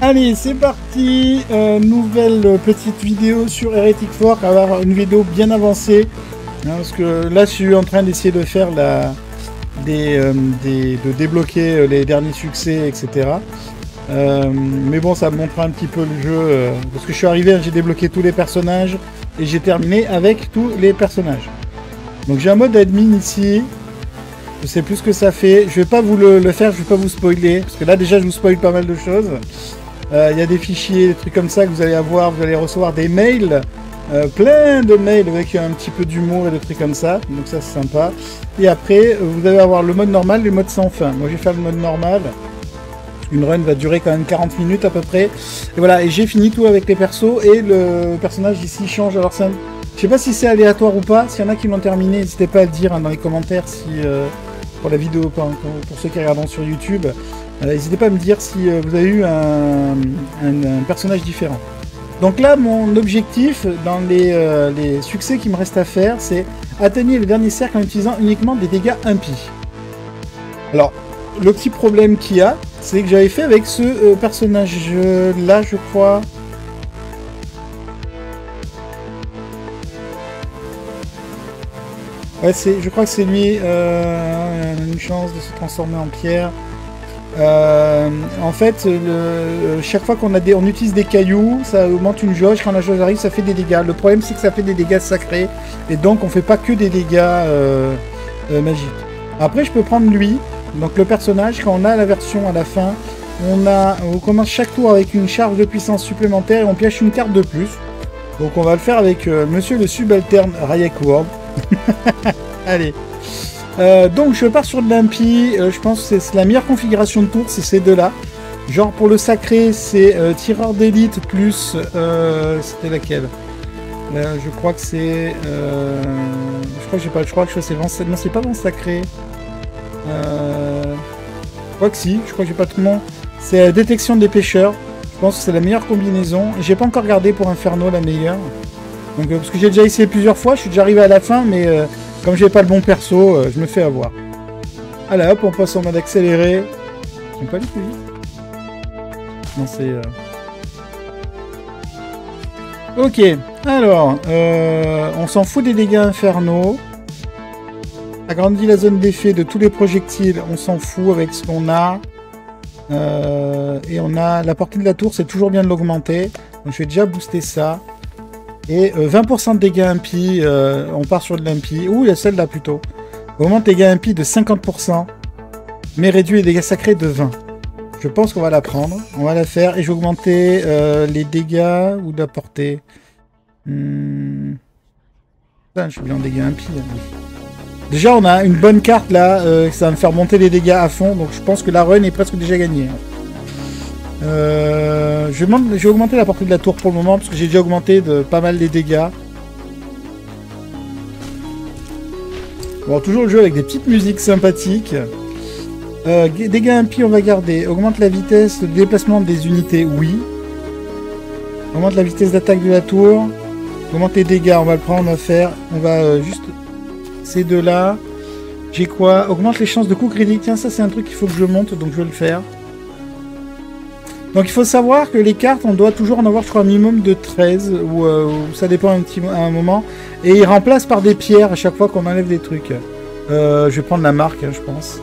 Allez, c'est parti. Nouvelle petite vidéo sur Heretic Fork. Alors, une vidéo bien avancée. Hein, parce que là, je suis en train d'essayer de faire de débloquer les derniers succès, etc. Mais bon, ça me montre un petit peu le jeu. Parce que je suis arrivé, j'ai débloqué tous les personnages. Et j'ai terminé avec tous les personnages. Donc j'ai un mode admin ici. Je sais plus ce que ça fait. Je vais pas vous le faire, je vais pas vous spoiler. Parce que là déjà je vous spoil pas mal de choses. Il y a des fichiers, des trucs comme ça que vous allez avoir. Vous allez recevoir des mails. Plein de mails avec un petit peu d'humour et des trucs comme ça. Donc ça c'est sympa. Et après vous allez avoir le mode normal et le mode sans fin. Moi je vais faire le mode normal. Une run va durer quand même 40 minutes à peu près. Et voilà, et j'ai fini tout avec les persos. Et le personnage ici change. Alors ça, je sais pas si c'est aléatoire ou pas. S'il y en a qui l'ont terminé, n'hésitez pas à le dire hein, dans les commentaires si pour la vidéo, pour ceux qui regardent sur YouTube. N'hésitez pas à me dire si vous avez eu un personnage différent. Donc là, mon objectif dans les succès qui me restent à faire, c'est atteindre le dernier cercle en utilisant uniquement des dégâts impies. Alors, le petit problème qu'il y a, c'est que j'avais fait avec ce personnage-là, je crois. Ouais, je crois que c'est lui. Une chance de se transformer en pierre. En fait, chaque fois on utilise des cailloux, ça augmente une jauge. Quand la jauge arrive, ça fait des dégâts. Le problème, c'est que ça fait des dégâts sacrés. Et donc, on fait pas que des dégâts magiques. Après, je peux prendre lui. Donc le personnage, quand on a la version à la fin, on commence chaque tour avec une charge de puissance supplémentaire et on pioche une carte de plus. Donc on va le faire avec Monsieur le subalterne Rayek World. Allez. Donc je pars sur de l'impie. Je pense que c'est la meilleure configuration de tour, c'est ces deux-là. Genre pour le sacré, c'est tireur d'élite plus... c'était laquelle je crois que c'est... je crois que j'ai pas le choix. C'est vent... Non, c'est pas vent sacré. Je crois que si, je crois que j'ai pas tout le monde. C'est la détection des pêcheurs. Je pense que c'est la meilleure combinaison. J'ai pas encore regardé pour Inferno la meilleure. Donc, parce que j'ai déjà essayé plusieurs fois, je suis déjà arrivé à la fin, mais comme j'ai pas le bon perso, je me fais avoir. Allez hop, on passe en mode accéléré. Ils sont pas les plus vite. Non, c'est... Ok, alors, on s'en fout des dégâts infernaux. Agrandit la zone d'effet de tous les projectiles, on s'en fout avec ce qu'on a. Et on a la portée de la tour, c'est toujours bien de l'augmenter. Donc je vais déjà booster ça. Et 20% de dégâts impies, on part sur de l'impie. Ouh, il y a celle-là plutôt. Augmente les dégâts impies de 50%, mais réduit les dégâts sacrés de 20%. Je pense qu'on va la prendre, on va la faire. Et je vais augmenter les dégâts ou la portée. Putain, je suis bien en dégâts impies. Déjà, on a une bonne carte là, ça va me faire monter les dégâts à fond, donc je pense que la run est presque déjà gagnée. Je vais augmenter la portée de la tour pour le moment, parce que j'ai déjà augmenté de pas mal les dégâts. Bon, toujours le jeu avec des petites musiques sympathiques. Dégâts impies, on va garder. Augmente la vitesse de déplacement des unités, oui. Augmente la vitesse d'attaque de la tour. Augmente les dégâts, on va le prendre, on va faire. On va juste... Ces deux-là. J'ai quoi? Augmente les chances de coup critique. Tiens, ça c'est un truc qu'il faut que je monte, donc je vais le faire. Donc il faut savoir que les cartes, on doit toujours en avoir, je crois, un minimum de 13, ou ça dépend à un moment. Et ils remplacent par des pierres à chaque fois qu'on enlève des trucs. Je vais prendre la marque, hein, je pense.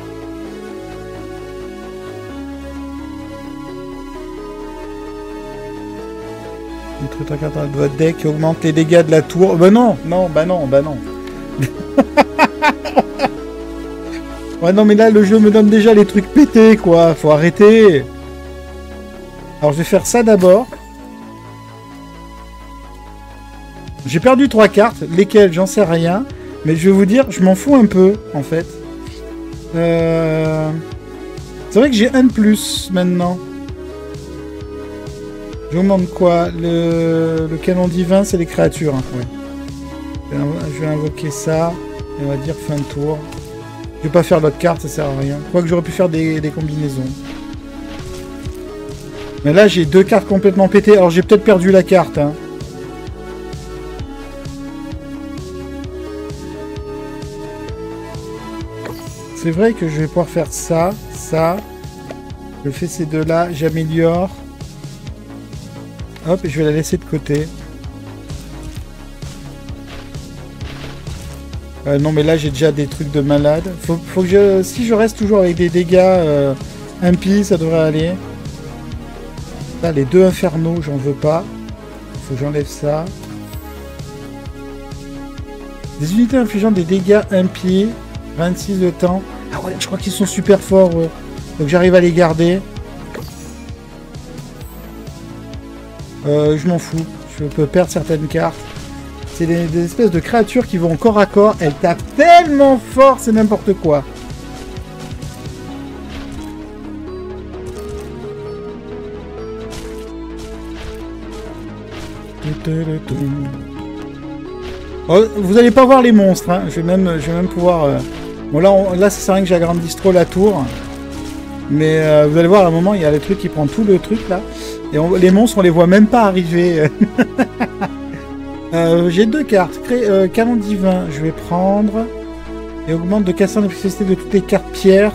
Le truc à carte dans votre deck augmente les dégâts de la tour. Bah non, non, bah non, bah non. Ouais non mais là le jeu me donne déjà les trucs pétés quoi, faut arrêter. Alors je vais faire ça d'abord. J'ai perdu 3 cartes, lesquelles j'en sais rien, mais je vais vous dire, je m'en fous un peu en fait. C'est vrai que j'ai un de plus maintenant. J'augmente quoi? Le canon divin c'est les créatures, hein. Ouais. Je vais invoquer ça, et on va dire fin de tour. Je vais pas faire l'autre carte, ça sert à rien. Je crois que j'aurais pu faire des combinaisons. Mais là, j'ai 2 cartes complètement pétées. Alors, j'ai peut-être perdu la carte. Hein. C'est vrai que je vais pouvoir faire ça, ça. Je fais ces deux-là, j'améliore. Hop, je vais la laisser de côté. Non, mais là, j'ai déjà des trucs de malade. Faut que je... Si je reste toujours avec des dégâts impies, ça devrait aller. Là, les 2 infernaux, j'en veux pas. Faut que j'enlève ça. Des unités infligeant des dégâts impies. 26 de temps. Ah ouais, je crois qu'ils sont super forts. Donc j'arrive à les garder. Je m'en fous. Je peux perdre certaines cartes. C'est des espèces de créatures qui vont corps à corps. Elles tapent tellement fort, c'est n'importe quoi. Oh, vous allez pas voir les monstres. Hein. Je vais même pouvoir... Bon, là ça sert à rien que j'agrandisse trop la tour. Mais vous allez voir, à un moment, il y a le truc qui prend tout le truc, là. Et les monstres, on les voit même pas arriver. J'ai 2 cartes. Canon divin, je vais prendre. Et augmente de cassant l'efficacité de toutes les cartes pierres.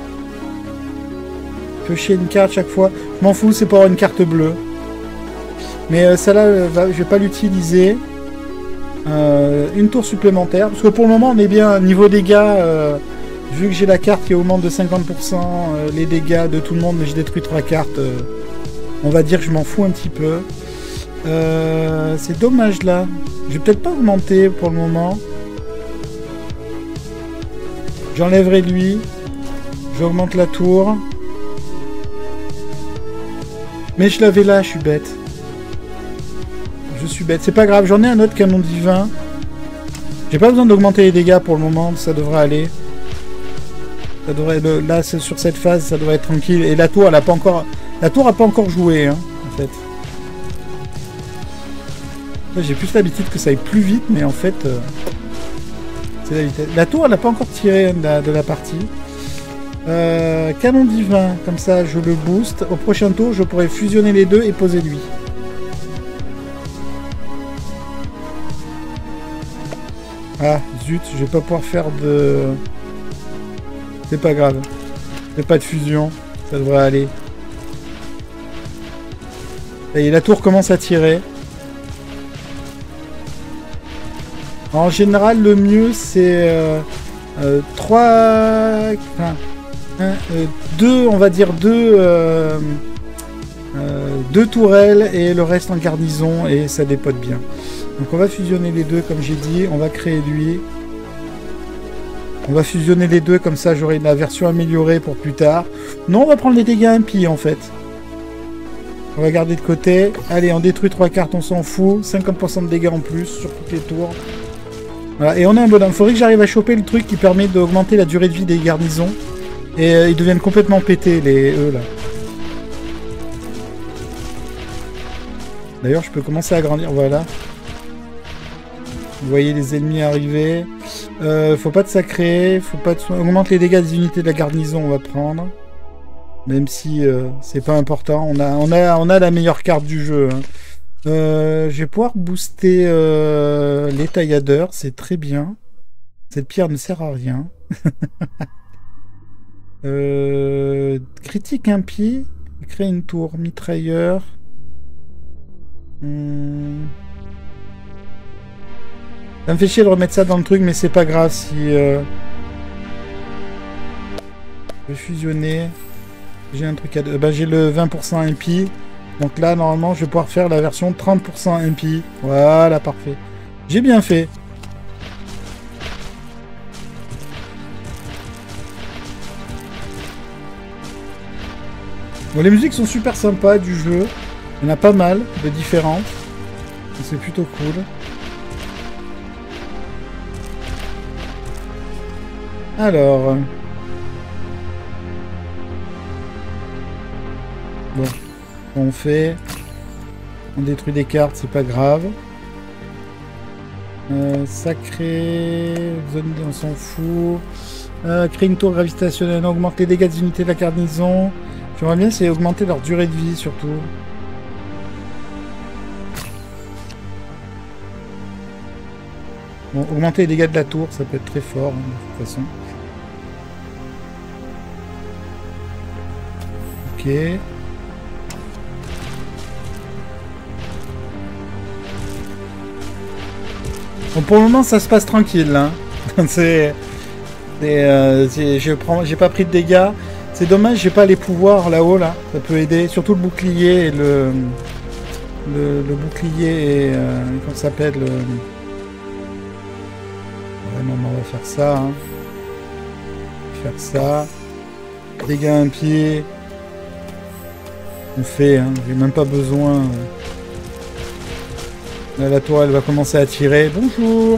Piocher une carte chaque fois. Je m'en fous, c'est pour avoir une carte bleue. Mais celle-là, je vais pas l'utiliser. Une tour supplémentaire. Parce que pour le moment, on est bien niveau dégâts. Vu que j'ai la carte qui augmente de 50% les dégâts de tout le monde, mais j'ai détruit 3 cartes. On va dire que je m'en fous un petit peu. C'est dommage là. Je vais peut-être pas augmenter pour le moment. J'enlèverai lui. J'augmente la tour. Mais je l'avais là, je suis bête. Je suis bête. C'est pas grave, j'en ai un autre canon divin. J'ai pas besoin d'augmenter les dégâts pour le moment, ça devrait aller. Ça devrait, là, sur cette phase, ça devrait être tranquille. Et la tour, elle a pas encore... La tour a pas encore joué, hein, en fait. J'ai plus l'habitude que ça aille plus vite, mais en fait... c'est la vitesse. La tour, elle n'a pas encore tiré de la partie. Canon divin, comme ça, je le booste. Au prochain tour, je pourrais fusionner les deux et poser lui. Ah, zut, je vais pas pouvoir faire de... C'est pas grave. Il n'y a pas de fusion. Ça devrait aller. Et la tour commence à tirer. En général, le mieux, c'est 3... Enfin, 2, on va dire 2... 2 tourelles et le reste en garnison et ça dépote bien. Donc on va fusionner les deux comme j'ai dit. On va créer lui. On va fusionner les deux, comme ça j'aurai la version améliorée pour plus tard. Non, on va prendre les dégâts impies en fait. On va garder de côté. Allez, on détruit 3 cartes, on s'en fout. 50% de dégâts en plus sur toutes les tours. Voilà, et on a un bonhomme. Il faudrait que j'arrive à choper le truc qui permet d'augmenter la durée de vie des garnisons. Et ils deviennent complètement pétés, eux là. D'ailleurs, je peux commencer à agrandir. Voilà. Vous voyez les ennemis arriver. Faut pas de sacré. Faut pas de... Augmente les dégâts des unités de la garnison, on va prendre. Même si c'est pas important. On a la meilleure carte du jeu. Hein. Je vais pouvoir booster les tailladeurs. C'est très bien. Cette pierre ne sert à rien. Critique impie. Créer une tour. Mitrailleur. Ça me fait chier de remettre ça dans le truc, mais c'est pas grave si... Je vais fusionner. J'ai un truc à... Bah, j'ai le 20% MP. Donc là, normalement, je vais pouvoir faire la version 30% MP. Voilà, parfait. J'ai bien fait. Bon, les musiques sont super sympas du jeu. Il y en a pas mal de différentes. C'est plutôt cool. Alors... Bon, on fait... On détruit des cartes, c'est pas grave. Sacré... Zone, on s'en fout. Créer une tour gravitationnelle, augmente les dégâts des unités de la garnison. J'aimerais bien, c'est augmenter leur durée de vie, surtout. Bon, augmenter les dégâts de la tour, ça peut être très fort, hein, de toute façon. Ok. Bon, pour le moment, ça se passe tranquille. Hein. J'ai pas pris de dégâts. C'est dommage, j'ai pas les pouvoirs là-haut, là. Ça peut aider. Surtout le bouclier et le bouclier et... comment ça s'appelle Ouais, non, on va faire ça. Hein. Faire ça. Dégâts un pied. On fait, hein. J'ai même pas besoin... Là, la tour, elle va commencer à tirer. Bonjour.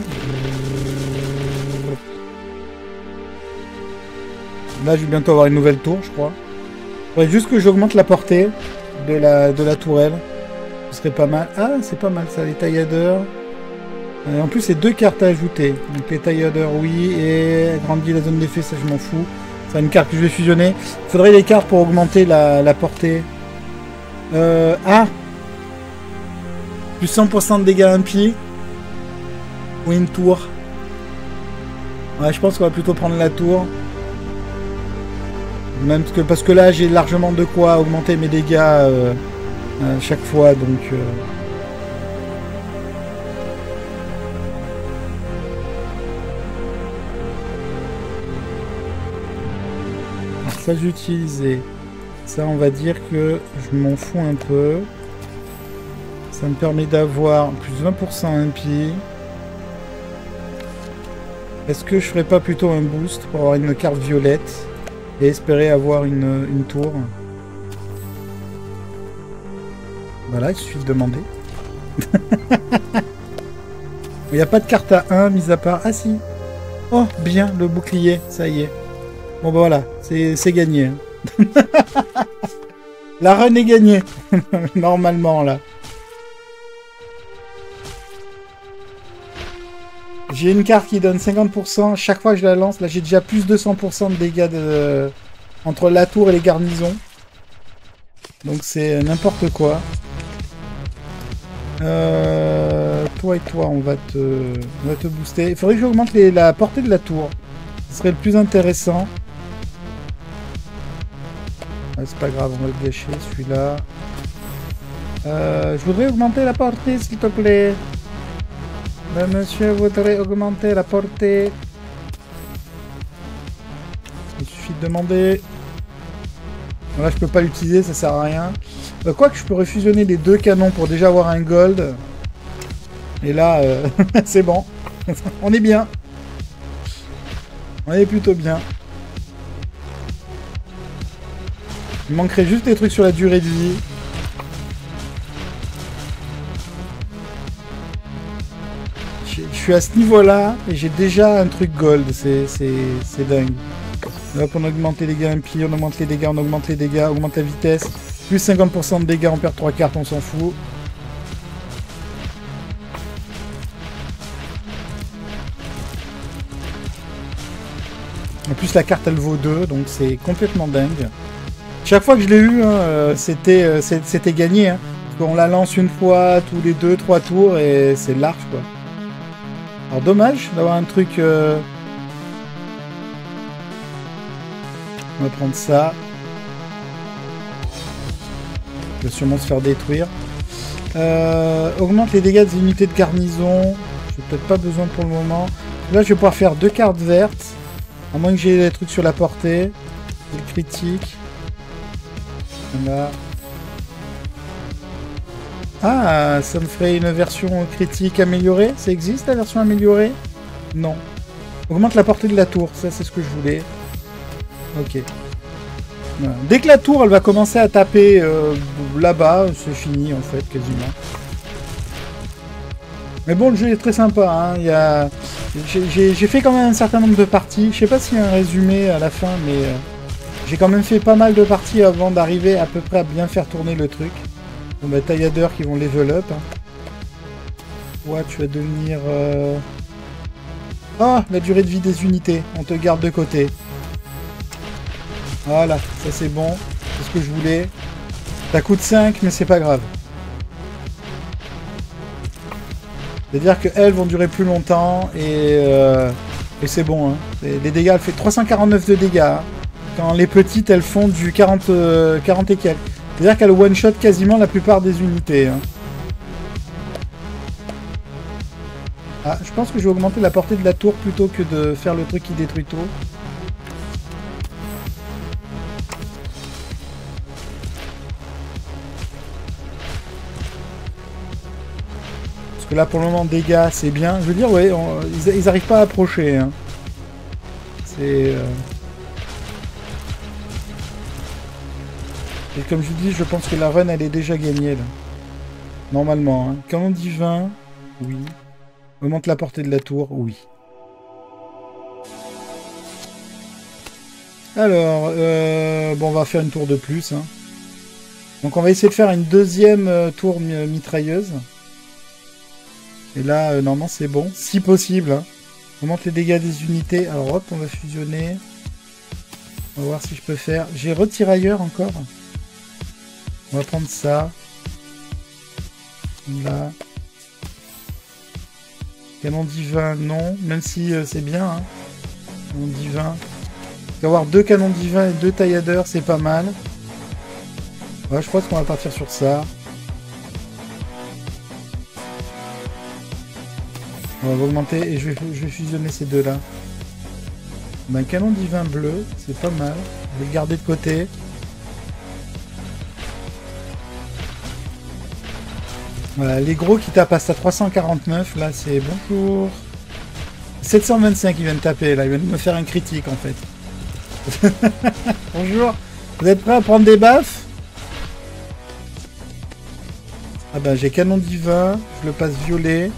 Là, je vais bientôt avoir une nouvelle tour, je crois. Il faudrait juste que j'augmente la portée de la tourelle. Ce serait pas mal. Ah, c'est pas mal ça, les tailladeurs. En plus, c'est 2 cartes à ajouter. Donc les tailladeurs, oui. Et agrandit la zone d'effet, ça, je m'en fous. C'est une carte que je vais fusionner. Il faudrait les cartes pour augmenter la portée. Ah, plus 100% de dégâts impies. Ou une tour. Ouais, je pense qu'on va plutôt prendre la tour. Même parce que là, j'ai largement de quoi augmenter mes dégâts à chaque fois. Donc... Alors ça, j'ai utilisé. Ça, on va dire que je m'en fous un peu. Ça me permet d'avoir plus 20% impie. Est-ce que je ferais pas plutôt un boost pour avoir une carte violette et espérer avoir une tour? Voilà, il suffit de demander. Il n'y a pas de carte à 1, mis à part... Ah si. Oh, bien, le bouclier, ça y est. Bon bah voilà, c'est gagné. La run est gagnée. Normalement, là. J'ai une carte qui donne 50%. Chaque fois que je la lance, là j'ai déjà plus de 100% de dégâts entre la tour et les garnisons. Donc c'est n'importe quoi. Toi et toi, on va te booster. Il faudrait que j'augmente la portée de la tour. Ce serait le plus intéressant. Ah, c'est pas grave, on va le gâcher celui-là. Je voudrais augmenter la portée, s'il te plaît. Le monsieur voudrait augmenter la portée. Il suffit de demander. Là, je peux pas l'utiliser, ça sert à rien. Quoique, je pourrais fusionner les 2 canons pour déjà avoir un gold. Et là, c'est bon. On est bien. On est plutôt bien. Il manquerait juste des trucs sur la durée de vie. Je suis à ce niveau-là et j'ai déjà un truc gold. C'est dingue. Hop, on augmente les dégâts impies, on augmente les dégâts, on augmente les dégâts, on augmente la vitesse. Plus 50% de dégâts, on perd 3 cartes, on s'en fout. En plus, la carte, elle vaut 2, donc c'est complètement dingue. Chaque fois que je l'ai eu, hein, c'était gagné. Hein. On la lance une fois tous les 2-3 tours et c'est large, quoi. Alors, dommage d'avoir un truc... On va prendre ça. Il va sûrement se faire détruire. Augmente les dégâts des unités de garnison. J'ai peut-être pas besoin pour le moment. Là, je vais pouvoir faire 2 cartes vertes. À moins que j'ai des trucs sur la portée. Le critique. Voilà. Ah, ça me ferait une version critique améliorée. Ça existe, la version améliorée? Non. Augmente la portée de la tour. Ça, c'est ce que je voulais. Ok. Voilà. Dès que la tour, elle va commencer à taper là-bas, c'est fini, en fait, quasiment. Mais bon, le jeu est très sympa. Hein. J'ai fait quand même un certain nombre de parties. Je sais pas s'il y a un résumé à la fin, mais j'ai quand même fait pas mal de parties avant d'arriver à peu près à bien faire tourner le truc. Bon, bah, tailladeurs qui vont level up. Hein. Ouais, tu vas devenir... Ah, la durée de vie des unités. On te garde de côté. Voilà, ça c'est bon. C'est ce que je voulais. Ça coûte 5, mais c'est pas grave. C'est-à-dire qu'elles vont durer plus longtemps et c'est bon. Hein. Les dégâts, elle fait 349 de dégâts. Hein. Quand les petites, elles font du 40 et quelques. C'est-à-dire qu'elle one-shot quasiment la plupart des unités. Hein. Ah, je pense que je vais augmenter la portée de la tour plutôt que de faire le truc qui détruit tout. Parce que là, pour le moment, dégâts, c'est bien. Je veux dire, ouais, ils arrivent pas à approcher. Hein. C'est... Et comme je vous dis, je pense que la run, elle est déjà gagnée, là. Normalement. Hein. Canon divin, oui. Augmente la portée de la tour, oui. Alors, bon, on va faire une tour de plus. Hein. Donc on va essayer de faire une deuxième tour mitrailleuse. Et là, normalement, c'est bon. Si possible. Hein. Augmente les dégâts des unités. Alors hop, on va fusionner. On va voir si je peux faire... J'ai retirailleur encore. On va prendre ça. Là. Canon divin, non. Même si c'est bien. Hein. Canon divin. Avoir 2 canons divins et 2 tailladeurs, c'est pas mal. Ouais, je crois qu'on va partir sur ça. On va augmenter et je vais fusionner ces deux-là. Un canon divin bleu, c'est pas mal. Je vais le garder de côté. Voilà, les gros qui tapent à 349, là c'est bonjour. 725 ils viennent taper, là ils viennent me faire un critique en fait. Bonjour, vous êtes prêts à prendre des baffes? Ah bah j'ai canon divin, je le passe violet.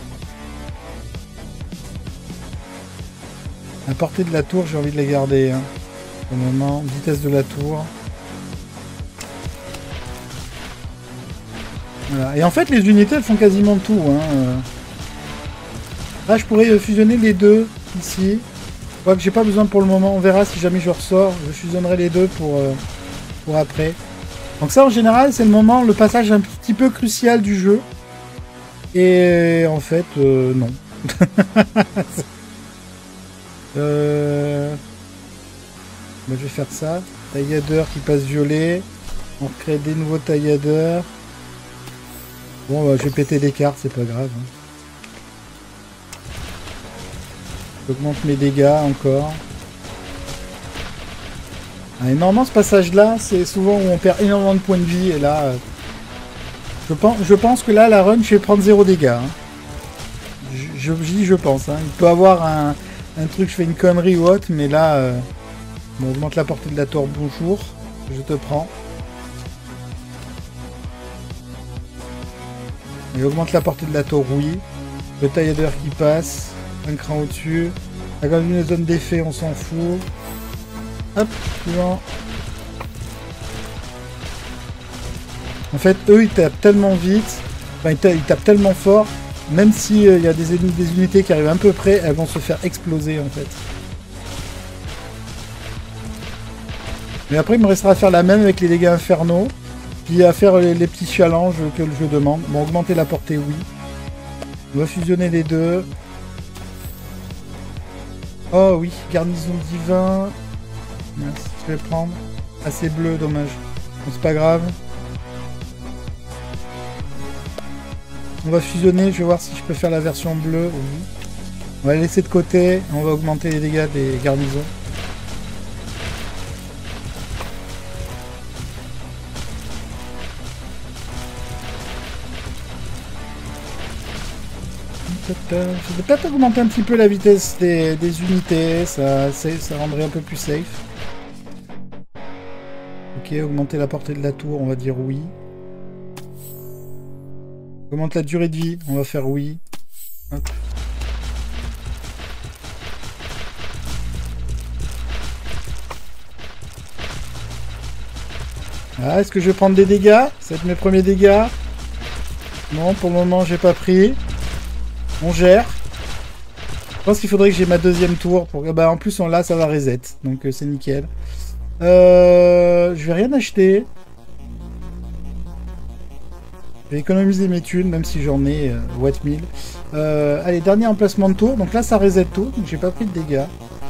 La portée de la tour, j'ai envie de les garder. Hein. Au moment, vitesse de la tour. Voilà. Et en fait, les unités, elles font quasiment tout. Hein. Là, je pourrais fusionner les deux ici. Je crois que j'ai pas besoin pour le moment. On verra si jamais je ressors. Je fusionnerai les deux pour après. Donc ça, en général, c'est le moment, le passage un petit peu crucial du jeu. Et en fait, non. Bah, je vais faire ça. Tailladeur qui passe violet. On recrée des nouveaux tailladeurs. Bon, bah, je vais péter des cartes, c'est pas grave. Hein. J'augmente mes dégâts encore. Ah, et normalement, ce passage-là, c'est souvent où on perd énormément de points de vie. Et là, je pense que là, la run, je vais prendre 0 dégâts. Hein. Je dis je pense. Hein. Il peut avoir un truc, je fais une connerie ou autre, mais là, on augmente la portée de la tour, bonjour, je te prends. Et augmente la portée de la tour, oui. Le tailladeur qui passe, un cran au-dessus. La combinaison d'effet, on s'en fout. Hop, suivant. En fait, eux, ils tapent tellement vite, enfin, ils tapent tellement fort, même s'il y a des unités qui arrivent un peu près, elles vont se faire exploser, en fait. Mais après, il me restera à faire la même avec les dégâts infernaux, puis à faire les petits challenges que le jeu demande. Bon, augmenter la portée, oui. On va fusionner les deux. Oh oui, garnison divin. Mince, je vais prendre. Ah, c'est bleu, dommage. Bon, c'est pas grave. On va fusionner, je vais voir si je peux faire la version bleue. Oui. On va la laisser de côté. On va augmenter les dégâts des garnisons. Je vais peut-être augmenter un petit peu la vitesse des unités, ça rendrait un peu plus safe. Ok, augmenter la portée de la tour, on va dire oui. Augmente la durée de vie, on va faire oui. Hop. Ah, est-ce que je vais prendre des dégâts? Ça va être mes premiers dégâts. Non, pour le moment, j'ai pas pris. On gère. Je pense qu'il faudrait que j'ai ma deuxième tour. Pour... Bah, en plus, là, ça va reset. Donc, c'est nickel. Je vais rien acheter. Je vais économiser mes thunes, même si j'en ai Watt 1000. Allez, dernier emplacement de tour. Donc là, ça reset tout. Donc, j'ai pas pris de dégâts.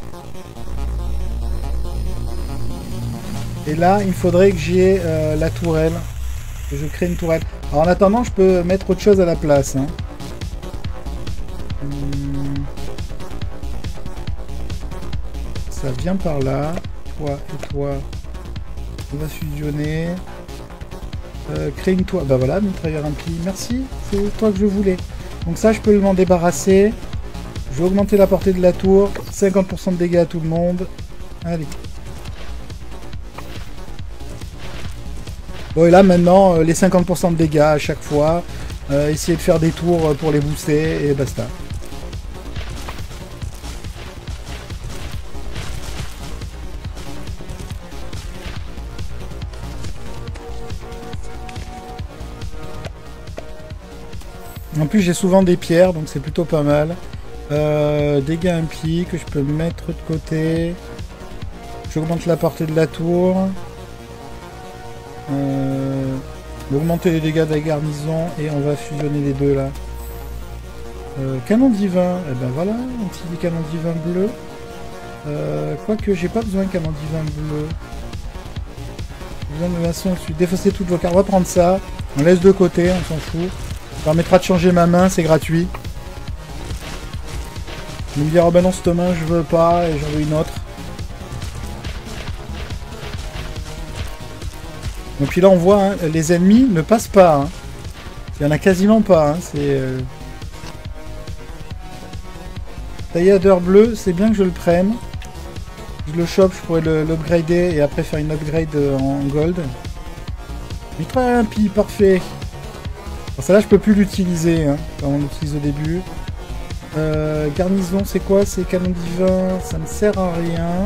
Et là, il faudrait que j'ai la tourelle. Que je crée une tourelle. Alors, en attendant, je peux mettre autre chose à la place. Hein. Ça vient par là. Toi et toi. On va fusionner. Créer une toile. Bah voilà, mitrailleur impie. Merci, c'est toi que je voulais. Donc ça, je peux m'en débarrasser. Je vais augmenter la portée de la tour. 50% de dégâts à tout le monde. Allez. Bon, et là, maintenant, les 50% de dégâts à chaque fois. Essayer de faire des tours pour les booster et basta. En plus, j'ai souvent des pierres, donc c'est plutôt pas mal. Dégâts impies que je peux mettre de côté. J'augmente la portée de la tour. Augmenter les dégâts de la garnison et on va fusionner les deux là. Canon divin, et ben voilà, un petit canon divin bleu. Quoique j'ai pas besoin de canon divin bleu. J'ai besoin de façon, je suis défausser toutes vos cartes. On va prendre ça, on laisse de côté, on s'en fout. Ça permettra de changer ma main, c'est gratuit. Vous me dire, oh ben non, cette main je veux pas et j'en veux une autre. Donc puis là on voit, hein, les ennemis ne passent pas. Hein. Il y en a quasiment pas. Hein. C'est tailladeur bleu, c'est bien que je le prenne. Je le chope, je pourrais l'upgrader et après faire une upgrade en gold. Mitrailleur impie, parfait. Alors celle-là je peux plus l'utiliser, hein, comme on l'utilise au début. Garnison c'est quoi? C'est canon divin, ça ne sert à rien.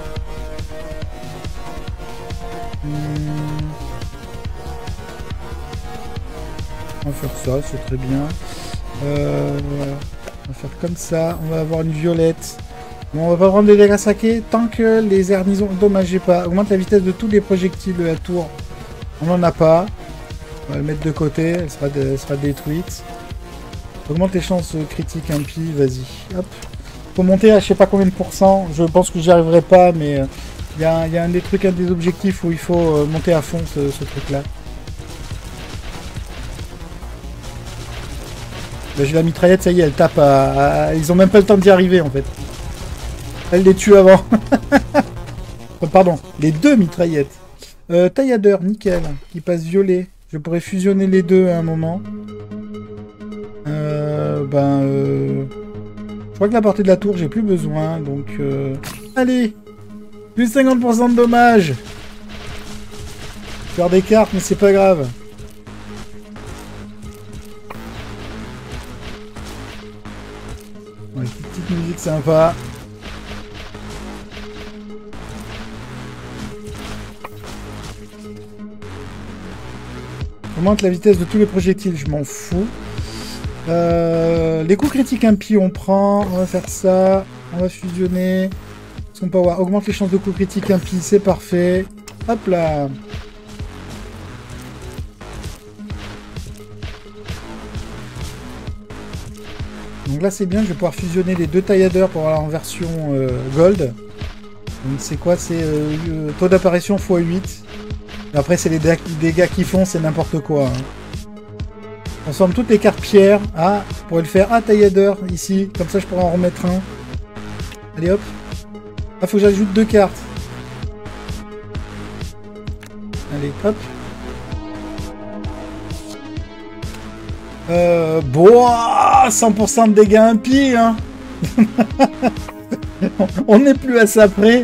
On va faire ça, c'est très bien. On va faire comme ça, on va avoir une violette. Bon, on va pas prendre des dégâts saqués tant que les garnisons... Dommage, j'ai pas. Augmente la vitesse de tous les projectiles de la tour. On n'en a pas. On va le mettre de côté, elle sera détruite. Augmente les chances critiques impies, vas-y. Hop. Faut monter à je sais pas combien de pourcents. Je pense que j'y arriverai pas, mais il y a un des trucs, un des objectifs où il faut monter à fond ce truc-là. Là, j'ai la mitraillette, ça y est, elle tape Ils ont même pas le temps d'y arriver, en fait. Elle les tue avant. Pardon, les deux mitraillettes. Tailladeur, nickel. Qui passe violet. Je pourrais fusionner les deux à un moment. Je crois que la portée de la tour, j'ai plus besoin, donc... Allez, plus 50% de dommages. Faire des cartes, mais c'est pas grave. Ouais, petite musique sympa. Augmente la vitesse de tous les projectiles, je m'en fous. Les coups critiques impies, on prend. On va faire ça. On va fusionner. Son power augmente les chances de coups critiques impies, c'est parfait. Hop là. Donc là c'est bien, je vais pouvoir fusionner les deux tailladeurs pour avoir en version gold. Donc c'est quoi? C'est taux d'apparition x 8. Après c'est les dégâts qu'ils font, c'est n'importe quoi. Hein. Transforme toutes les cartes pierres. Ah, je pourrais le faire. Ah, tailladeur, ici. Comme ça je pourrais en remettre un. Allez hop. Ah, faut que j'ajoute 2 cartes. Allez, hop. Boah, 100% de dégâts impies, hein. On n'est plus à ça près.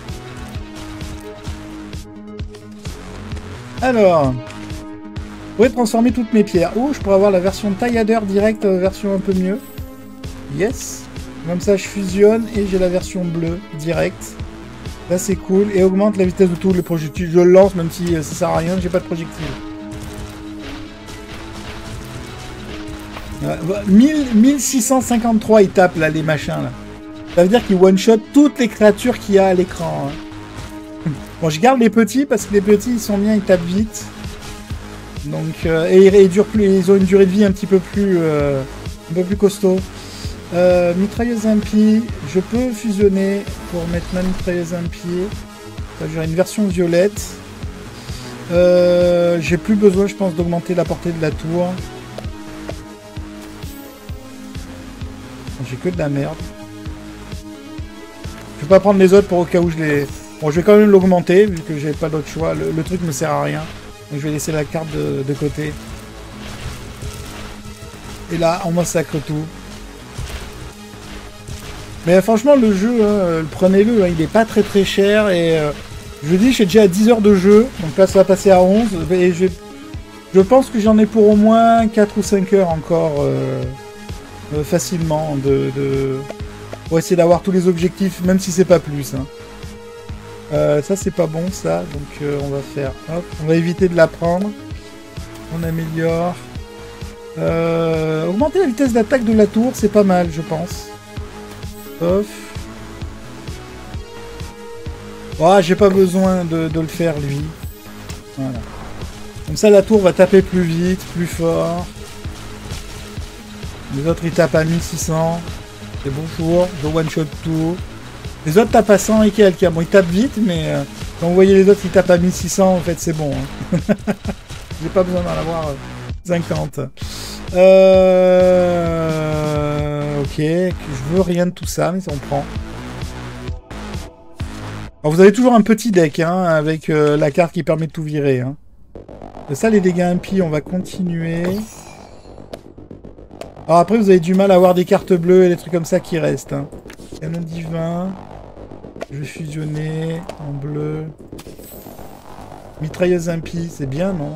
Alors, je pourrais transformer toutes mes pierres. Oh, je pourrais avoir la version tailladeur direct, version un peu mieux. Yes. Comme ça, je fusionne et j'ai la version bleue direct. Là, c'est cool. Et augmente la vitesse de tous les projectiles. Je le lance, même si ça sert à rien, j'ai pas de projectiles. 1653 il tape là les machins là. Ça veut dire qu'il one shot toutes les créatures qu'il y a à l'écran. Hein. Bon, je garde les petits parce que les petits ils sont bien, ils tapent vite. Donc et ils durent plus, ils ont une durée de vie un peu plus costaud. Mitrailleuse impie, je peux fusionner pour mettre ma mitrailleuse impie. J'aurai une version violette. J'ai plus besoin, je pense, d'augmenter la portée de la tour. J'ai que de la merde. Je vais pas prendre les autres pour au cas où je les... Bon, je vais quand même l'augmenter, vu que j'ai pas d'autre choix. Le truc me sert à rien. Donc je vais laisser la carte de côté. Et là, on massacre tout. Mais franchement, le jeu, hein, prenez-le, hein, il est pas très très cher. Et je vous dis, je suis déjà à 10 heures de jeu. Donc là, ça va passer à 11. Et je pense que j'en ai pour au moins 4 ou 5 heures encore facilement pour essayer d'avoir tous les objectifs, même si c'est pas plus. Hein. Ça, c'est pas bon, ça. Donc on va faire... Hop, on va éviter de la prendre. On améliore. Augmenter la vitesse d'attaque de la tour, c'est pas mal, je pense. Off. Oh, j'ai pas besoin de le faire, lui. Voilà. Comme ça, la tour va taper plus vite, plus fort. Les autres, ils tapent à 1600. C'est bonjour, je one-shot tout. Les autres tapent à 100 et quelques. Bon, ils tapent vite, mais quand vous voyez les autres, ils tapent à 1600, en fait, c'est bon. Hein. J'ai pas besoin d'en avoir 50. Ok, je veux rien de tout ça, mais ça on prend. Alors, vous avez toujours un petit deck, hein, avec la carte qui permet de tout virer. Hein. Ça, les dégâts impies, on va continuer. Alors après, vous avez du mal à avoir des cartes bleues et des trucs comme ça qui restent. Hein. Canon divin. Je vais fusionner en bleu. Mitrailleuse impie, c'est bien, non?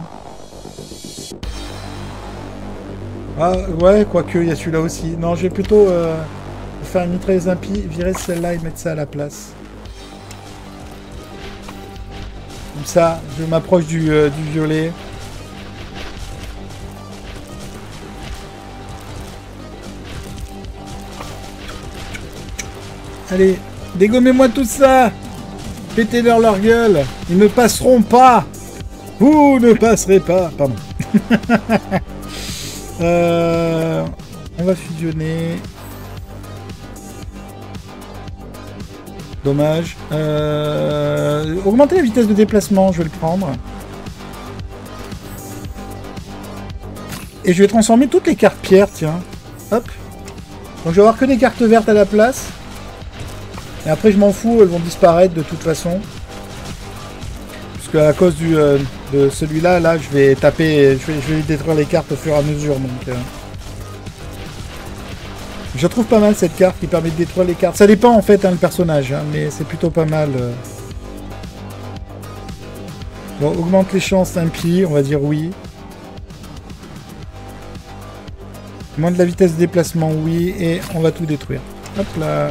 Ah ouais, quoique, il y a celui-là aussi. Non, je vais plutôt faire une mitrailleuse impie, virer celle-là et mettre ça à la place. Comme ça, je m'approche du violet. Allez, dégommez-moi tout ça! Pétez-leur leur gueule! Ils ne passeront pas! Vous ne passerez pas! Pardon. On va fusionner. Dommage. Augmenter la vitesse de déplacement, je vais le prendre. Et je vais transformer toutes les cartes pierres, tiens. Hop. Donc je vais avoir que des cartes vertes à la place. Et après je m'en fous, elles vont disparaître de toute façon. Parce qu'à cause de celui-là, là, je vais taper, je vais détruire les cartes au fur et à mesure. Donc, je trouve pas mal cette carte qui permet de détruire les cartes. Ça dépend en fait, hein, le personnage, hein, mais c'est plutôt pas mal. Bon, augmente les chances impies, on va dire oui. Moins de la vitesse de déplacement, oui, et on va tout détruire. Hop là.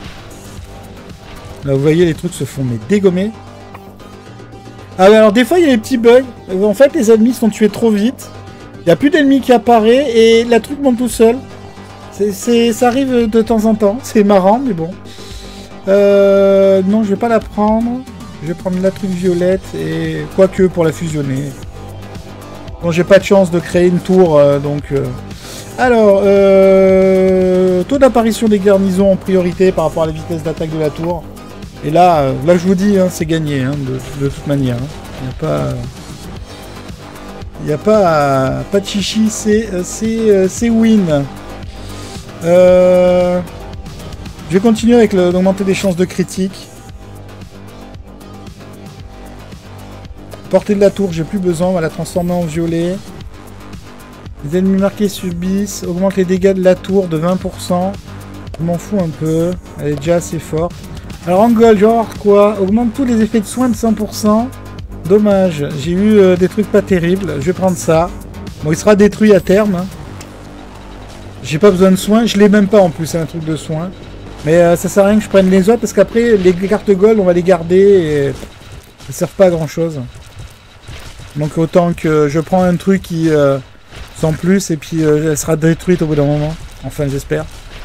Là, vous voyez, les trucs se font mais dégommer. Ah, mais alors des fois, il y a des petits bugs. En fait, les ennemis sont tués trop vite. Il n'y a plus d'ennemis qui apparaît et la truc monte tout seul. Ça arrive de temps en temps. C'est marrant, mais bon. Non, je vais pas la prendre. Je vais prendre la truc violette et quoique pour la fusionner. Bon, j'ai pas de chance de créer une tour, donc... Alors, taux d'apparition des garnisons en priorité par rapport à la vitesse d'attaque de la tour. Et là, je vous dis, hein, c'est gagné, hein, de toute manière. Il n'y a pas... Il n'y a pas de chichi, c'est win. Je vais continuer avec l'augmenter des chances de critique. Portée de la tour, j'ai plus besoin, on va la transformer en violet. Les ennemis marqués subissent, augmente les dégâts de la tour de 20%. Je m'en fous un peu, elle est déjà assez forte. Alors en gold, genre quoi? Augmente tous les effets de soins de 100%. Dommage, j'ai eu des trucs pas terribles, je vais prendre ça. Bon, il sera détruit à terme. Hein. J'ai pas besoin de soins, je l'ai même pas en plus, c'est un truc de soins. Mais ça sert à rien que je prenne les autres parce qu'après, les cartes gold, on va les garder et elles servent pas à grand chose. Donc autant que je prends un truc qui... sans plus, et puis elle sera détruite au bout d'un moment. Enfin, j'espère.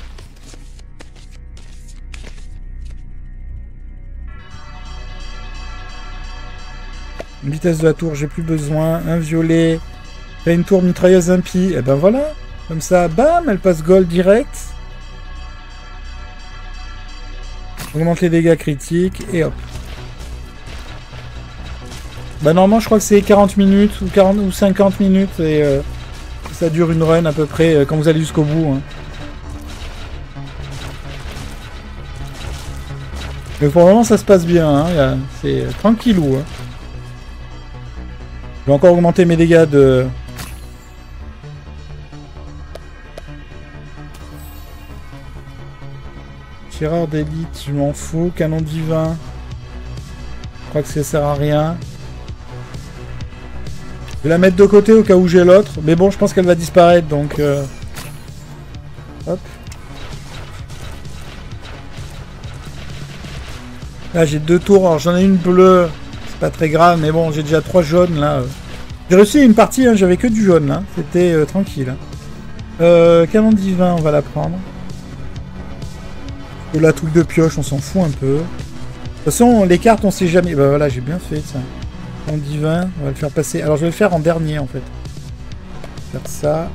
Une vitesse de la tour, j'ai plus besoin. Un violet. Et une tour mitrailleuse impie. Et ben voilà. Comme ça, bam, elle passe gold direct. Augmente les dégâts critiques, et hop. Bah normalement, je crois que c'est 40 minutes, ou 40 ou 50 minutes, et... ça dure une run à peu près quand vous allez jusqu'au bout. Hein. Mais pour le moment, ça se passe bien. Hein. C'est tranquillou. Hein. Je vais encore augmenter mes dégâts de... Tireur d'élite, je m'en fous. Canon divin. Je crois que ça sert à rien. Je vais la mettre de côté au cas où j'ai l'autre. Mais bon, je pense qu'elle va disparaître, donc... Hop. Là, j'ai 2 tours. Alors, j'en ai une bleue. C'est pas très grave, mais bon, j'ai déjà 3 jaunes, là. J'ai réussi une partie, hein, j'avais que du jaune, là. C'était tranquille. Canon divin, on va la prendre. La truc de pioche, on s'en fout un peu. De toute façon, les cartes, on sait jamais. Bah voilà, j'ai bien fait ça. En divin, on va le faire passer. Alors, je vais le faire en dernier, en fait. Faire ça.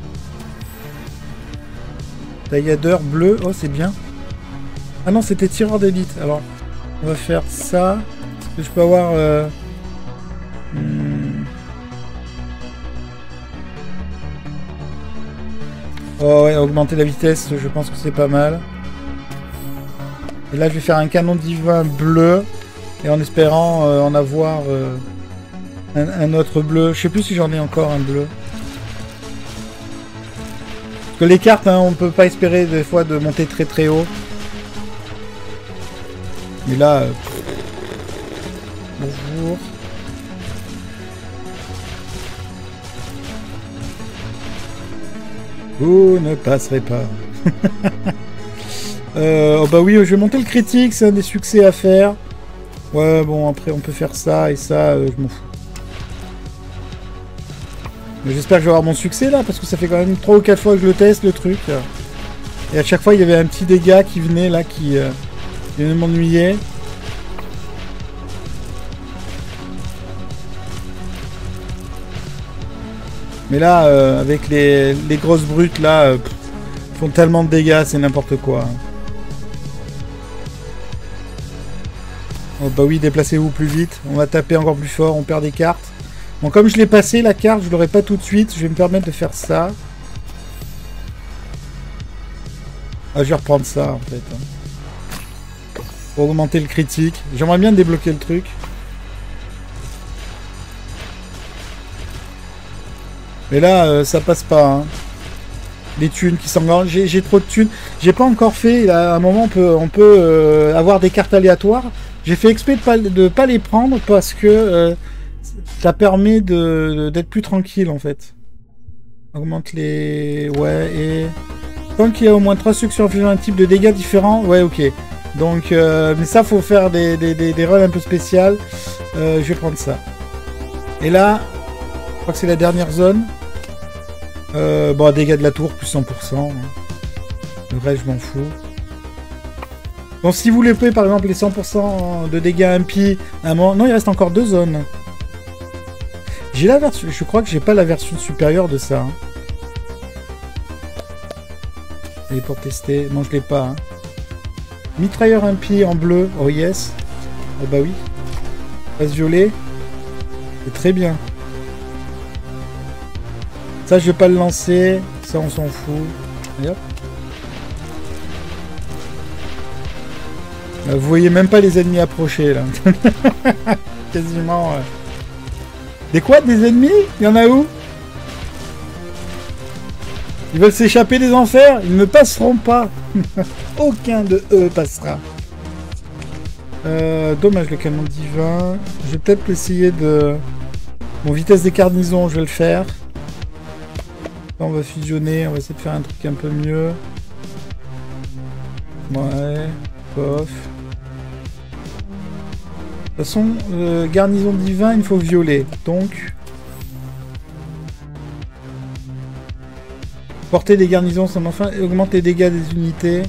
Tailladeur bleu. Oh, c'est bien. Ah non, c'était tireur d'élite. Alors, on va faire ça. Est-ce que je peux avoir... Oh ouais, augmenter la vitesse, je pense que c'est pas mal. Et là, je vais faire un canon divin bleu. Et en espérant en avoir un autre bleu. Je sais plus si j'en ai encore un bleu. Parce que les cartes, hein, on peut pas espérer des fois de monter très très haut. Mais là... Bonjour. Vous ne passerez pas. Oh bah oui, je vais monter le critique, c'est un des succès à faire. Ouais, bon, après on peut faire ça et ça, je m'en fous. J'espère que je vais avoir mon succès là, parce que ça fait quand même 3 ou 4 fois que je le teste le truc. Et à chaque fois il y avait un petit dégât qui venait là, qui venait m'ennuyer. Mais là, avec les grosses brutes là, font tellement de dégâts, c'est n'importe quoi. Oh bah oui, déplacez-vous plus vite. On va taper encore plus fort, on perd des cartes. Bon, comme je l'ai passé, la carte, je l'aurai pas tout de suite. Je vais me permettre de faire ça. Ah, je vais reprendre ça, en fait. Pour augmenter le critique. J'aimerais bien débloquer le truc. Mais là, ça passe pas. Hein. Les thunes qui s'engagent. J'ai trop de thunes. J'ai pas encore fait. Là, à un moment, on peut avoir des cartes aléatoires. J'ai fait exprès de pas les prendre parce que ça permet d'être plus tranquille en fait. Augmente les... Ouais, et... Tant qu'il y a au moins 3 succès infligeant un type de dégâts différents, ouais, ok. Donc, mais ça, faut faire des runs un peu spéciales. Je vais prendre ça. Et là, je crois que c'est la dernière zone. Bon, dégâts de la tour, plus 100%. Le reste, je m'en fous. Donc si vous voulez par exemple les 100% de dégâts impies à un moment... Non, il reste encore 2 zones. J'ai la version... Je crois que j'ai pas la version supérieure de ça. Hein. Et pour tester... Non, je l'ai pas. Hein. Mitrailleur impie en bleu. Oh yes. Oh bah oui. Face violet. C'est très bien. Ça, je vais pas le lancer. Ça, on s'en fout. Et hop. Vous voyez même pas les ennemis approcher là. Quasiment. Des quads, des ennemis? Il y en a où? Ils veulent s'échapper des enfers? Ils ne passeront pas. Aucun de eux passera. Dommage le canon divin. Je vais peut-être essayer de... Bon, vitesse des carnisons, je vais le faire. Là, on va fusionner. On va essayer de faire un truc un peu mieux. Ouais. Pof. De toute façon, garnison divin, il faut violer. Donc, portée des garnisons, ça m'enfin augmente les dégâts des unités.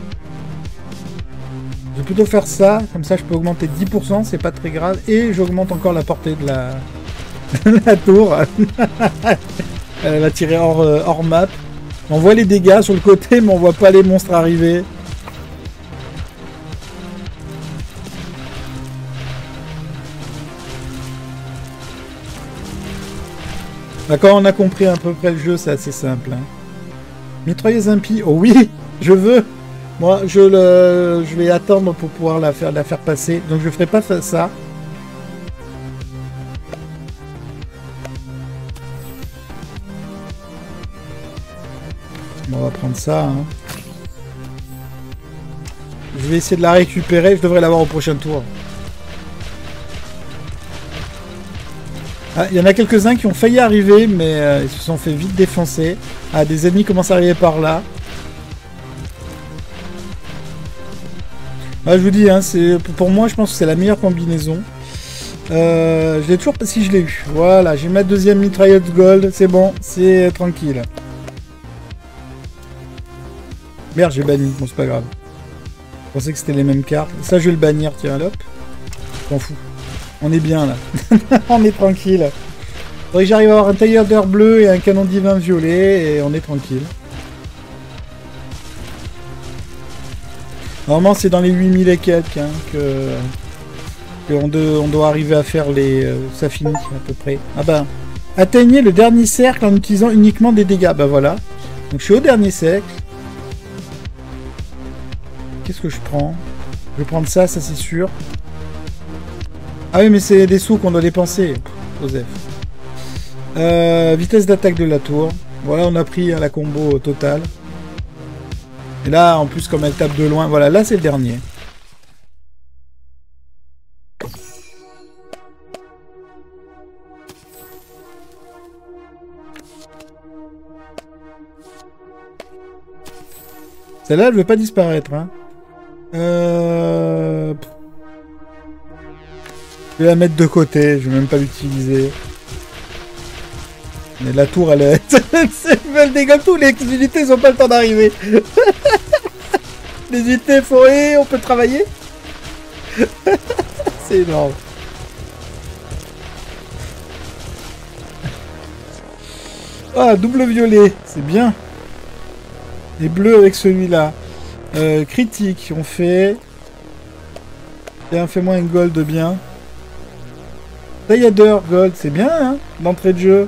Je vais plutôt faire ça, comme ça je peux augmenter 10%, c'est pas très grave. Et j'augmente encore la portée de la, la tour. Elle va tirer hors map. On voit les dégâts sur le côté, mais on voit pas les monstres arriver. Quand on a compris à peu près le jeu, c'est assez simple. Hein. Mitrailleuse impie. Oh oui, je veux. Moi, je vais attendre pour pouvoir la faire passer. Donc je ferai pas ça. On va prendre ça. Hein. Je vais essayer de la récupérer. Je devrais l'avoir au prochain tour. Ah, il y en a quelques-uns qui ont failli arriver, mais ils se sont fait vite défoncer. Ah, des ennemis commencent à arriver par là. Ah, je vous dis, hein, pour moi, je pense que c'est la meilleure combinaison. Je l'ai toujours pas si je l'ai eu. Voilà, j'ai ma deuxième mitrailleuse gold. C'est bon, c'est tranquille. Merde, j'ai banni. Bon, c'est pas grave. Je pensais que c'était les mêmes cartes. Ça, je vais le bannir. Tiens, hop. Je m'en fous. On est bien, là. On est tranquille. Faudrait que j'arrive à avoir un tailleur d'air bleu et un canon divin violet, et on est tranquille. Normalement, c'est dans les 8000 et quelques hein, on doit arriver à faire les... ça finit, à peu près. Ah bah, atteignez le dernier cercle en utilisant uniquement des dégâts. Bah voilà. Donc, je suis au dernier cercle. Qu'est-ce que je prends? Je vais prendre ça, ça c'est sûr. Ah oui, mais c'est des sous qu'on doit dépenser. Joseph. Vitesse d'attaque de la tour. Voilà, on a pris la combo totale. Et là, en plus, comme elle tape de loin, voilà, là c'est le dernier. Celle-là, elle ne veut pas disparaître. Hein. Je vais la mettre de côté, je vais même pas l'utiliser. Mais la tour, elle est... elle dégomme tous, les unités, ils ont pas le temps d'arriver. Les unités forêt, on peut travailler. C'est énorme. Ah, double violet, c'est bien. Et bleu avec celui-là. Critique, on fait... Tiens, fais-moi une gold bien. Tailladeur gold, c'est bien, hein, d'entrée de jeu.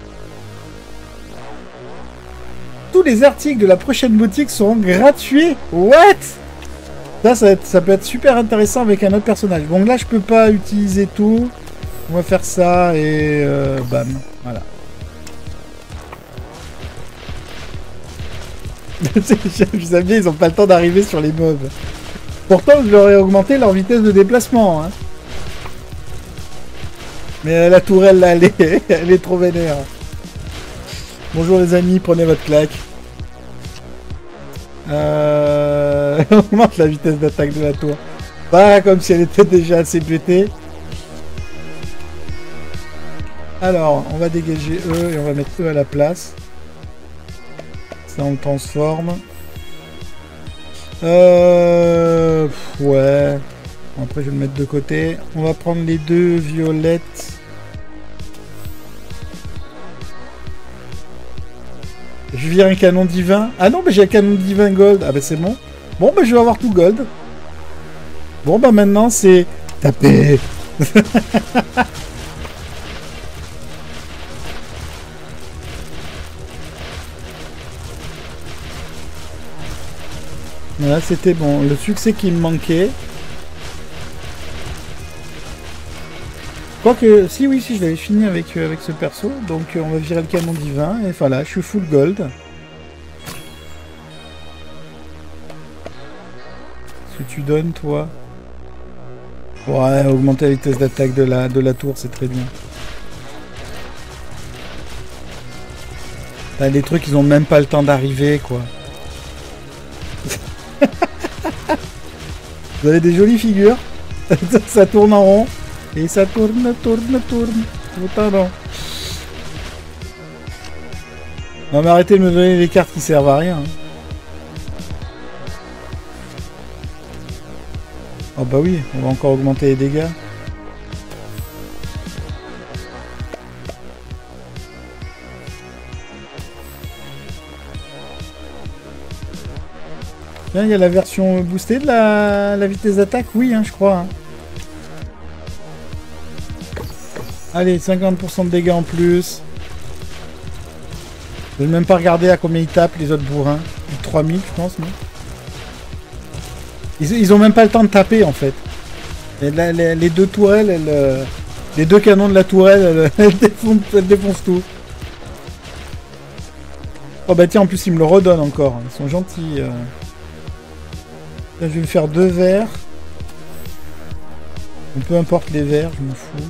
Tous les articles de la prochaine boutique seront gratuits. What? Ça peut être super intéressant avec un autre personnage. Bon, là, je peux pas utiliser tout. On va faire ça et bam. Voilà. Vous avez bien, ils ont pas le temps d'arriver sur les mobs. Pourtant, je leur ai augmenté leur vitesse de déplacement. Hein. Mais la tourelle, là, elle est trop vénère. Bonjour les amis, prenez votre claque. On augmente la vitesse d'attaque de la tour. Pas comme si elle était déjà assez pétée. Alors, on va dégager eux et on va mettre eux à la place. Ça, on le transforme. Ouais. Après, je vais le mettre de côté. On va prendre les deux violettes. Je vire un canon divin. Ah non, mais j'ai un canon divin gold. Ah bah c'est bon. Bon, bah je vais avoir tout gold. Bon, bah maintenant, c'est... taper. Voilà, c'était bon. Le succès qui me manquait. Quoique, si, oui, si, je l'avais fini avec ce perso. Donc, on va virer le canon divin. Et voilà, je suis full gold. Ce que tu donnes, toi? Ouais, augmenter la vitesse d'attaque de la tour, c'est très bien. T'as des trucs, ils ont même pas le temps d'arriver, quoi. Vous avez des jolies figures. Ça tourne en rond. Et ça tourne. Pardon. Non mais arrêtez de me donner les cartes qui servent à rien. Oh bah oui, on va encore augmenter les dégâts. Tiens, il y a la version boostée de la vitesse d'attaque. Oui, hein, je crois. Hein. Allez, 50% de dégâts en plus. Je vais même pas regarder à combien ils tapent les autres bourrins. 3000, je pense, non? Ils ont même pas le temps de taper en fait. Et là, les deux tourelles, les deux canons de la tourelle, elles défoncent tout. Oh bah tiens, en plus ils me le redonnent encore. Ils sont gentils. Là, je vais me faire 2 verres. Peu importe les verres, je m'en fous.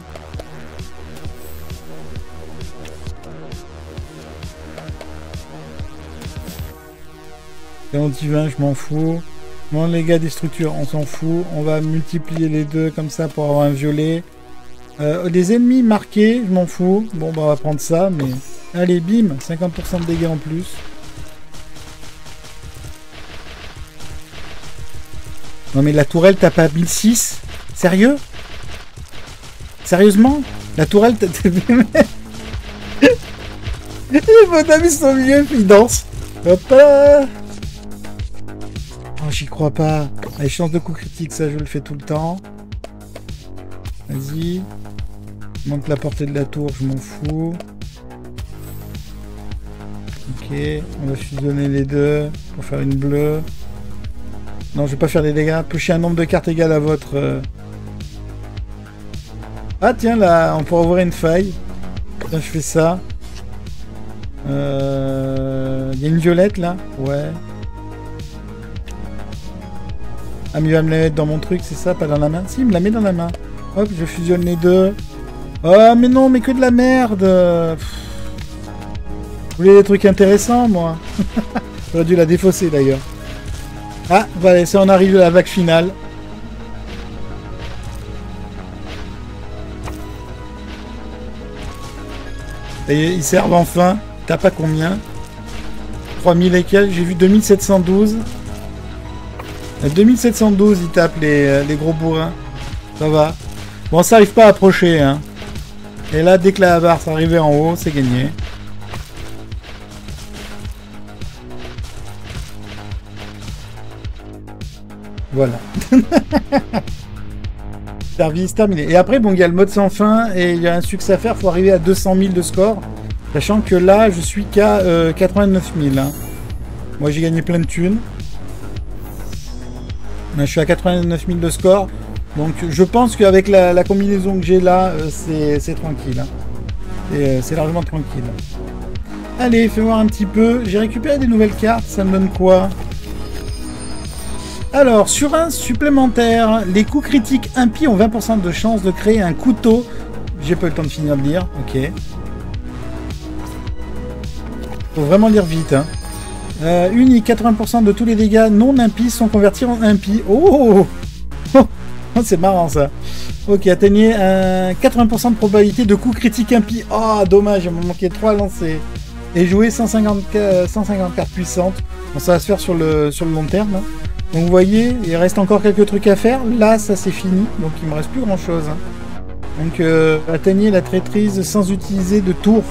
Canon divin, je m'en fous. Bon, les gars des structures, on s'en fout. On va multiplier les deux comme ça pour avoir un violet. Des ennemis marqués, je m'en fous. Bon, bah on va prendre ça, mais... Allez, bim, 50% de dégâts en plus. Non mais la tourelle tape à 1006. Sérieux? Sérieusement? La tourelle tape... Mon ami sont au milieu, il danse. Hop là. Oh, j'y crois pas. Les chances de coup critique, ça je le fais tout le temps. Vas-y. Monte la portée de la tour, je m'en fous. Ok, on va fusionner les deux pour faire une bleue. Non, je vais pas faire des dégâts. Piocher un nombre de cartes égal à votre... Ah tiens, là, on pourra ouvrir une faille. Tiens, je fais ça. Il y a une violette, là. Ouais. Ah, mais il va me la mettre dans mon truc, c'est ça? Pas dans la main? Si, il me la met dans la main. Hop, je fusionne les deux. Oh, mais non, mais que de la merde. Je voulais des trucs intéressants, moi. J'aurais dû la défausser, d'ailleurs. Ah, voilà, ça, on arrive à la vague finale. Et ils servent enfin. T'as pas combien? 3000 et quelques. J'ai vu 2712. 2712, ils tapent les gros bourrins. Ça va. Bon, ça arrive pas à approcher, hein. Et là, dès que la barre s'arrivait en haut, c'est gagné. Voilà. Service terminé. Et après, bon, il y a le mode sans fin et il y a un succès à faire. Il faut arriver à 200 000 de score. Sachant que là, je suis qu'à 89 000. Hein. Moi, j'ai gagné plein de thunes. Là, je suis à 89 000 de score. Donc, je pense qu'avec la combinaison que j'ai là, c'est tranquille. Hein. C'est largement tranquille. Allez, fais voir un petit peu. J'ai récupéré des nouvelles cartes. Ça me donne quoi ? Alors, sur un supplémentaire, les coups critiques impies ont 20% de chance de créer un couteau. J'ai pas eu le temps de finir de lire. Ok. Faut vraiment lire vite. Hein. Unique, 80% de tous les dégâts non impies sont convertis en impies. Oh, c'est marrant ça. Ok, atteignez 80% de probabilité de coups critiques impies. Oh, dommage, il m'a manqué 3 à lancer. Et jouer 150 cartes puissantes. Bon, ça va se faire sur le long terme. Hein. Donc vous voyez, il reste encore quelques trucs à faire. Là, ça c'est fini. Donc il me reste plus grand chose. Hein. Donc atteignez la traîtrise sans utiliser de tour.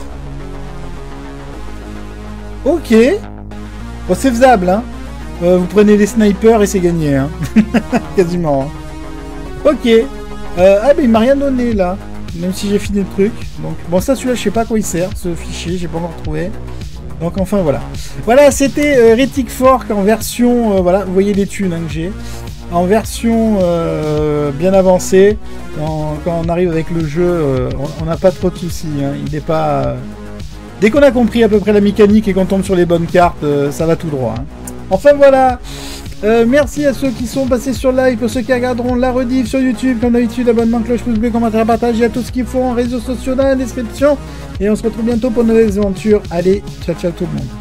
Ok. Bon, c'est faisable. Hein. Vous prenez les snipers et c'est gagné. Hein. Quasiment. Hein. Ok. Ah mais il m'a rien donné là. Même si j'ai fini le truc. Donc bon, ça celui-là je sais pas à quoi il sert. Ce fichier, j'ai pas encore trouvé. Donc enfin voilà. Voilà, c'était Retic Fork en version... voilà, vous voyez les thunes hein, que j'ai. En version bien avancée. Quand on arrive avec le jeu, on n'a pas trop de soucis. Hein. Il n'est pas... Dès qu'on a compris à peu près la mécanique et qu'on tombe sur les bonnes cartes, ça va tout droit. Hein. Enfin voilà. Merci à ceux qui sont passés sur live, pour ceux qui regarderont la rediff sur YouTube, comme d'habitude, abonnement, cloche, pouce bleu, commentaire, partage, et à tout ce qu'il faut en réseaux sociaux dans la description. Et on se retrouve bientôt pour de nouvelles aventures. Allez, ciao ciao tout le monde.